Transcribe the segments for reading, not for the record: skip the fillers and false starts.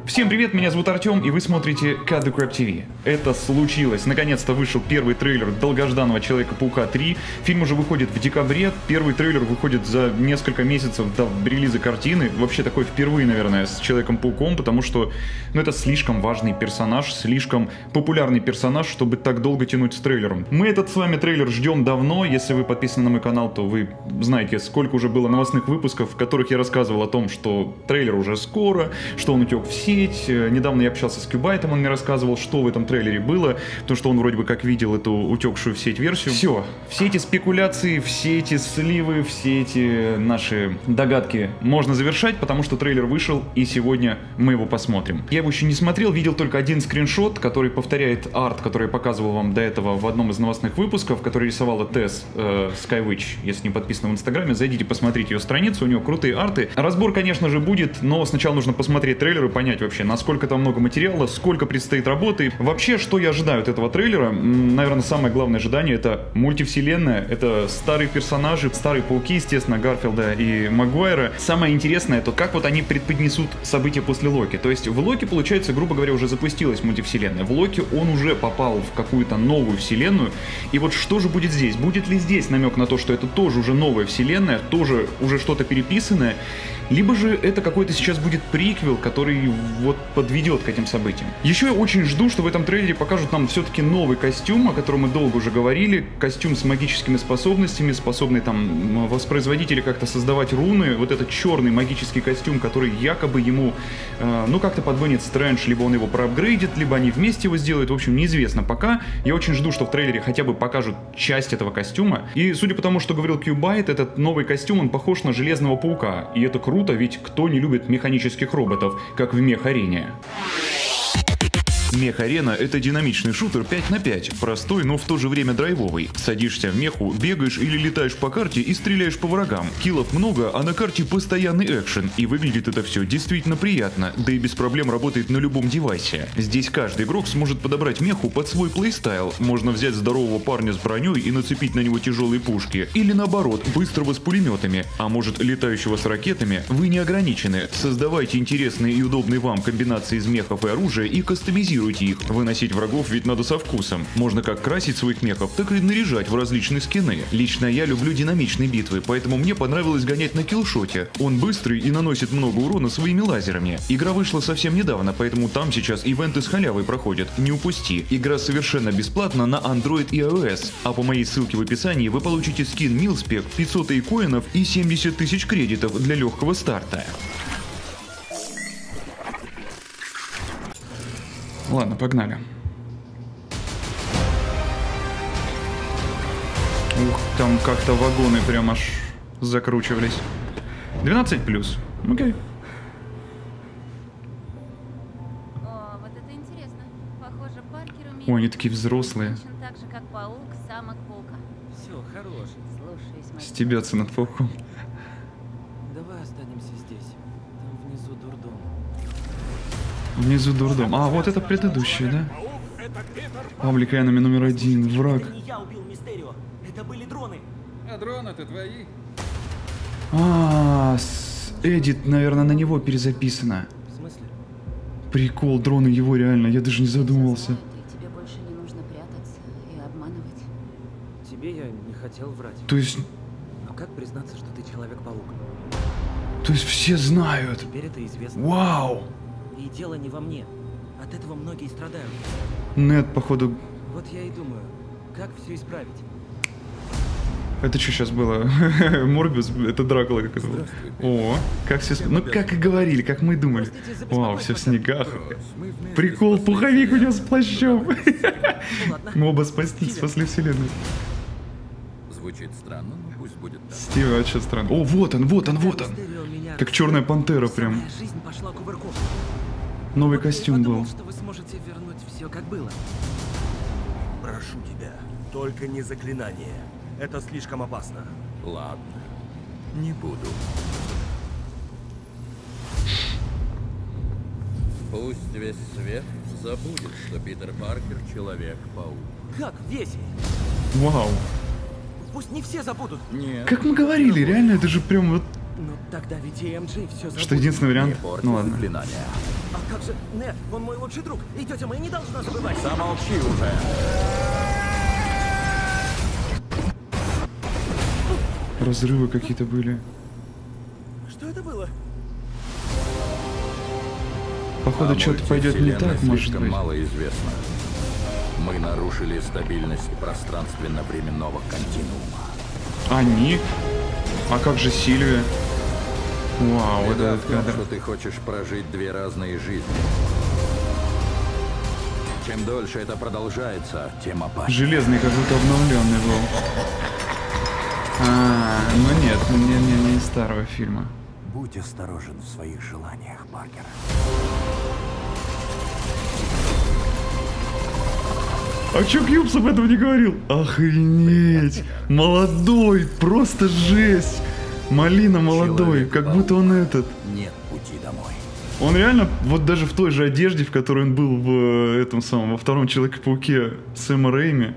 Всем привет, меня зовут Артем, и вы смотрите Cut the Crap TV. Это случилось. Наконец-то вышел первый трейлер долгожданного Человека-паука 3. Фильм уже выходит в декабре. Первый трейлер выходит за несколько месяцев до релиза картины. Вообще такой впервые, наверное, с Человеком-пауком, потому что, это слишком важный персонаж, слишком популярный персонаж, чтобы так долго тянуть с трейлером. Мы этот с вами трейлер ждем давно. Если вы подписаны на мой канал, то вы знаете, сколько уже было новостных выпусков, в которых я рассказывал о том, что трейлер уже скоро, что он утек в сеть. Недавно я общался с Кьюбайтом, он мне рассказывал, что в этом трейлере было, потому что он вроде бы как видел эту утекшую в сеть версию. Все эти спекуляции, все эти сливы, все эти наши догадки можно завершать, потому что трейлер вышел, и сегодня мы его посмотрим. Я его еще не смотрел, видел только один скриншот, который повторяет арт, который я показывал вам до этого в одном из новостных выпусков, который рисовала Тесс Skywitch. Если не подписаны в Инстаграме, зайдите, посмотрите ее страницу, у нее крутые арты. Разбор, конечно же, будет, но сначала нужно посмотреть трейлер и понять вообще, насколько там много материала, сколько предстоит работы. Вообще, что я ожидаю от этого трейлера? Наверное, самое главное ожидание — это мультивселенная, это старые персонажи, старые пауки, естественно, Гарфилда и Магуайра. Самое интересное — это как вот они предподнесут события после Локи. То есть в Локи, получается, грубо говоря, уже запустилась мультивселенная. В Локи он уже попал в какую-то новую вселенную. И вот что же будет здесь? Будет ли здесь намек на то, что это тоже уже новая вселенная, тоже уже что-то переписанное? Либо же это какой-то сейчас будет приквел, который вот подведет к этим событиям. Еще я очень жду, что в этом трейлере покажут нам все-таки новый костюм, о котором мы долго уже говорили. Костюм с магическими способностями, способный там воспроизводить или как-то создавать руны. Вот этот черный магический костюм, который якобы ему, как-то подгонит Стрэндж, либо он его проапгрейдит, либо они вместе его сделают. В общем, неизвестно пока. Я очень жду, что в трейлере хотя бы покажут часть этого костюма. И судя по тому, что говорил Кьюбайт, этот новый костюм, он похож на Железного Паука. И это круто, ведь кто не любит механических роботов, как в Мех-арене? Мех-арена — это динамичный шутер 5 на 5, простой, но в то же время драйвовый. Садишься в меху, бегаешь или летаешь по карте и стреляешь по врагам. Киллов много, а на карте постоянный экшен, и выглядит это все действительно приятно, да и без проблем работает на любом девайсе. Здесь каждый игрок сможет подобрать меху под свой плейстайл. Можно взять здорового парня с броней и нацепить на него тяжелые пушки, или наоборот, быстрого с пулеметами, а может летающего с ракетами. Вы не ограничены. Создавайте интересные и удобные вам комбинации из мехов и оружия и кастомизируйте их. Выносить врагов ведь надо со вкусом. Можно как красить своих мехов, так и наряжать в различные скины. Лично я люблю динамичные битвы, поэтому мне понравилось гонять на киллшоте. Он быстрый и наносит много урона своими лазерами. Игра вышла совсем недавно, поэтому там сейчас ивенты с халявой проходят. Не упусти. Игра совершенно бесплатна на Android и iOS. А по моей ссылке в описании вы получите скин Милспек, 500 коинов и 70 тысяч кредитов для легкого старта. Ладно, погнали. Ух, там как-то вагоны прям аж закручивались. 12+. Окей. О, вот это интересно. Похоже, Паркер умеет... О, они такие взрослые. Точно так же, как паук, самок паука. Все, хорош. Слушаюсь, мать. Стебятся над пауком. Давай останемся здесь. Там внизу дурдом. Внизу дурдом. А, вот это предыдущий, да? Паблик Энами номер 1. Враг. Это не я убил Мистерио. Это были дроны. А дроны-то твои? Эдит, наверное, на него перезаписано. В смысле? Прикол, дроны его реально, я даже не задумывался. И тебе больше не нужно прятаться и обманывать. Тебе я не хотел врать. То есть Но как признаться, что ты Человек-паук? все знают. Теперь это известно. Вау! И дело не во мне. От этого многие страдают. Нет, походу... Вот я и думаю, как все исправить? Это что сейчас было? Морбиус? Это Дракула как это было? О, как все... Ну, как и говорили, как мы думали. Вау, все в снегах. Прикол, пуховик у него с плащом. Мы оба спасли вселенную. Звучит странно, но пусть будет так. Стив, а что странно? О, вот он. Мистерио меня Как черная пантера прям. Моя жизнь пошла кувырком. Новый Вот я и костюм подумал, был. что вы сможете вернуть все как было. Прошу тебя, только не заклинание. Это слишком опасно. Ладно, не буду. Пусть весь свет забудет, что Питер Паркер — Человек-паук. Как весь? Вау. Пусть не все забудут. Нет. Как мы говорили, реально, это же прям вот Но тогда ведь и МJ все Что единственный Не вариант? порти Ну ладно. заклинания. А как же Нед? Он мой лучший друг. И тетя Мэй не должна забывать. Замолчи уже. Разрывы какие-то были. Что это было? Походу, О что-то пойдет не мультивселенной так, может слишком быть. мало известно. Мы нарушили стабильность пространственно-временного континуума. Они? А как же Сильвия? Вау, вот Беда этот в том, кадр. что ты хочешь прожить две разные жизни. Чем дольше это продолжается, тем опаснее. Железный как будто обновленный был. Ну нет, не из старого фильма. Будь осторожен в своих желаниях, Паркер. А чё Кьюбс об этом не говорил? Охренеть! Молодой, просто жесть! Малина молодой, Человек как будто он этот. Нет пути домой. Он реально вот даже в той же одежде, в которой он был в этом самом, во втором Человеке-пауке Сэма Рэйми.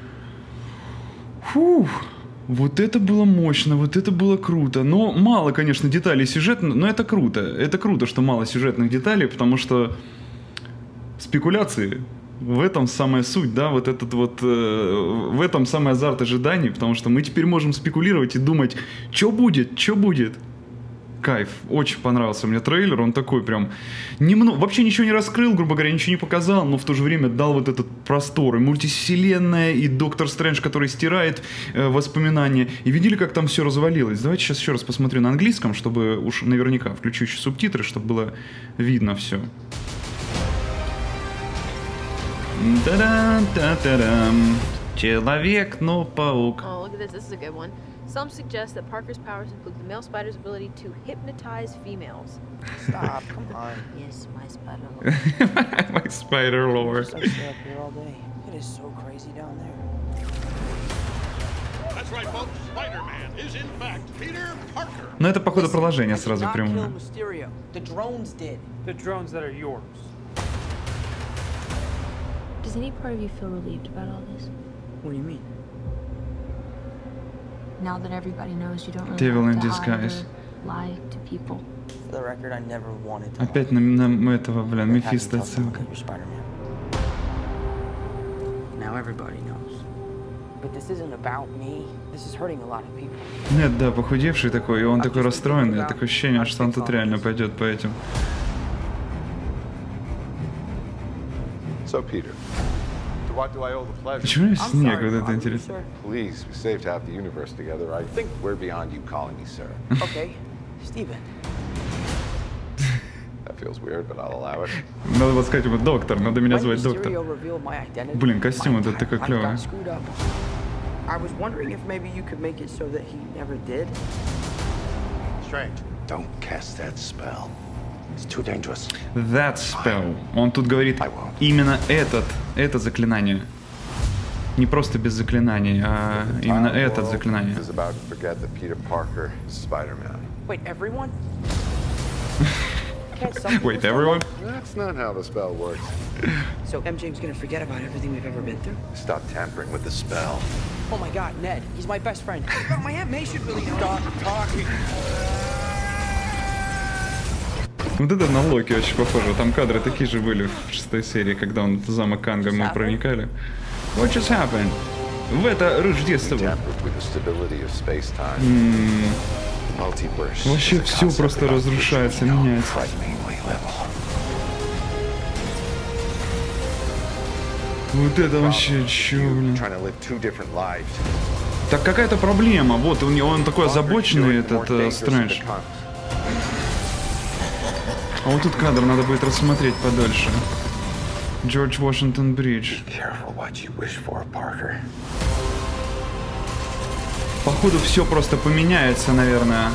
Фух, вот это было мощно, вот это было круто. Но мало, конечно, деталей сюжетных, но это круто. Это круто, что мало сюжетных деталей, потому что спекуляции. В этом самая суть, да, вот этот вот, в этом самый азарт ожиданий, потому что мы теперь можем спекулировать и думать, что будет, что будет. Кайф, очень понравился мне трейлер, он такой прям, вообще ничего не раскрыл, грубо говоря, ничего не показал, но в то же время дал вот этот простор, и мультивселенная, и Доктор Стрэндж, который стирает воспоминания, и видели, как там все развалилось. Давайте сейчас еще раз посмотрю на английском, чтобы уж наверняка включу еще субтитры, чтобы было видно все. Та-дам-та-та-дам. Человек, но паук. Oh, look at this. This is a good one. Some suggest that Parker's powers include the male spider's ability to hypnotize females. Stop, come on. Yes, my spider. My spider lord. Just like stay up here all day. It is so crazy down there. That's right, folks. Spider-Man is in fact Peter Parker. Ну это походу продолжение I did сразу not прямое. kill Mysterio. The drones did. The drones that are yours. Does any part of you feel relieved about all this? What do you mean? Now that everybody knows you don't really Devil have in to hide disguise. or lie to people. For the record, I never wanted to. Опять на этого, блин, But having Мефисто told someone отсылка. that you're Spider-Man. Now everybody knows. But this isn't about me. This is hurting a lot of people. Нет, да, похудевший такой, и он такой расстроенный, такое ощущение, что он тут реально пойдет по этим. So, Peter, to what do I owe the pleasure? Почему I'm снег, sorry вот to это bother you, интересно. sir. Please, we saved half the universe together. I think we're beyond you calling me sir. Okay, Steven. That feels weird, but I'll allow it. Надо было сказать ему доктор, надо меня When звать Mysterio доктор. revealed my identity, Блин, костюм my этот такой entire life клевый. got screwed up. I was wondering if maybe you could make it so that he never did. Strange. Don't cast that spell. It's too dangerous. That spell. Он тут говорит именно это заклинание. Не просто без заклинаний, а именно Our это world заклинание. is about to forget that Peter Parker is Spider-Man. Wait, everyone? Can't some people Wait, still everyone? That's not how the spell works. So MJ's gonna forget about everything we've ever been through? Stop tampering with the spell. Oh my god, Ned, he's my best friend. My Aunt May should really know. Stop talking. Вот это на Локи очень похоже. Там кадры такие же были в 6 серии, когда он в замок Канга мы проникали. What just happened? В это Рождество. Tampered with the stability of space-time. Multiverse. Вообще is a все concept просто about разрушается, which we know меняется. frighteningly little. Вот это вообще чё, You блин. trying to live two different lives. Так какая-то проблема. Вот он такой озабоченный, этот Стрэндж. А вот тут кадр надо будет рассмотреть подольше. Джордж Вашингтон Бридж. Careful what you wish for, Parker. Походу все просто поменяется, наверное.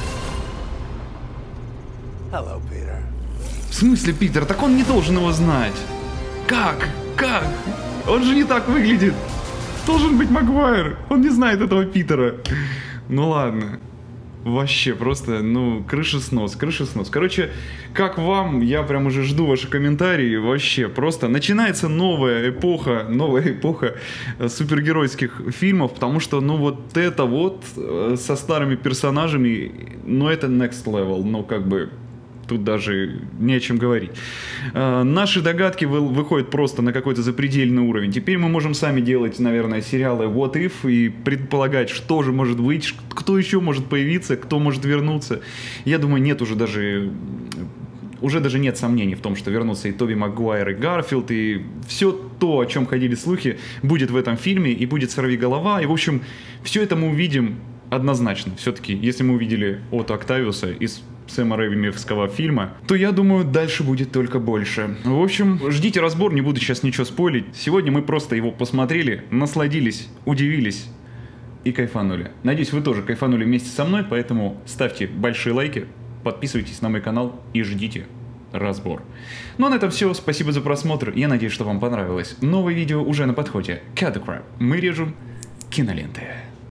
Hello, Peter. В смысле, Питер? Так он не должен его знать. Как? Как? Он же не так выглядит. Должен быть Магуайр. Он не знает этого Питера. Ну ладно. вообще просто, ну, крышеснос. Короче, как вам? Я прям уже жду ваши комментарии. Вообще, просто начинается новая эпоха супергеройских фильмов, потому что, ну, вот это вот со старыми персонажами, ну, это next level, ну, как бы... Тут даже не о чем говорить. Наши догадки выходят просто на какой-то запредельный уровень. Теперь мы можем сами делать, наверное, сериалы What If и предполагать, что же может быть, кто еще может появиться, кто может вернуться. Я думаю, нет уже даже нет сомнений в том, что вернутся и Тоби Магуайр, и Гарфилд, и все то, о чем ходили слухи, будет в этом фильме, и будет «Сорвиголова». И, в общем, все это мы увидим однозначно. Все-таки, если мы увидели Отто Октавиуса из Сэма Рэймиевского фильма, то я думаю, дальше будет только больше. В общем, ждите разбор, не буду сейчас ничего спойлить. Сегодня мы просто его посмотрели, насладились, удивились и кайфанули. Надеюсь, вы тоже кайфанули вместе со мной, поэтому ставьте большие лайки, подписывайтесь на мой канал и ждите разбор. Ну а на этом все. Спасибо за просмотр. Я надеюсь, что вам понравилось. Новое видео уже на подходе. Cut the crap. Мы режем киноленты.